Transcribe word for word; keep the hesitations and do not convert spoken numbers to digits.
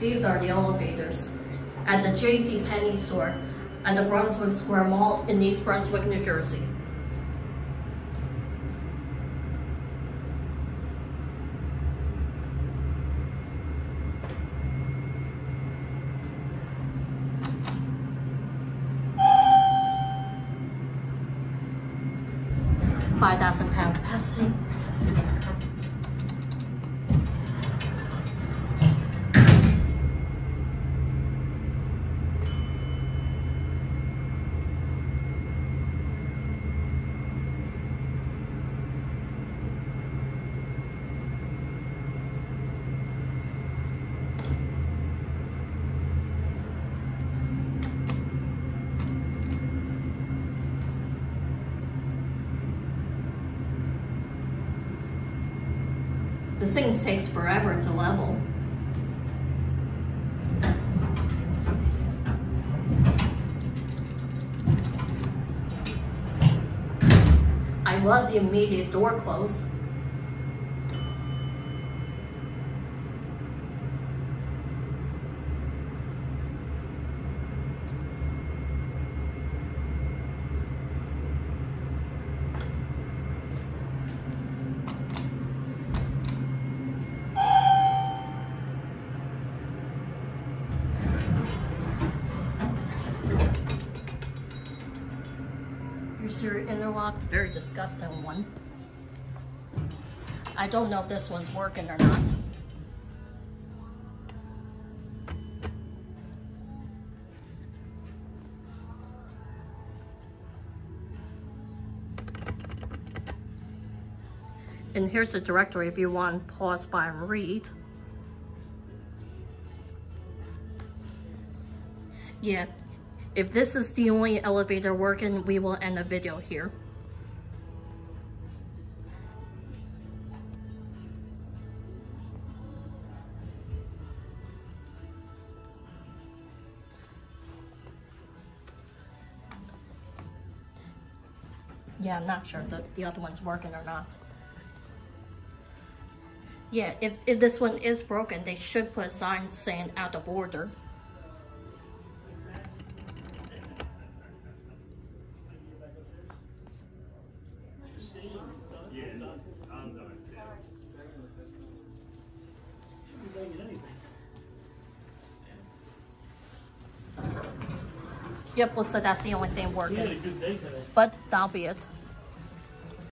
These are the elevators at the J C Penney store at the Brunswick Square Mall in East Brunswick, New Jersey. five thousand pound capacity. This thing takes forever to level. I love the immediate door close. Here's your interlock, very disgusting one. I don't know if this one's working or not. And here's the directory if you want to pause by and read. Yeah. If this is the only elevator working, we will end the video here. Yeah, I'm not sure that the other one's working or not. Yeah, if, if this one is broken, they should put a sign saying out of order. Yep, looks like that's the only thing working. But that'll be it.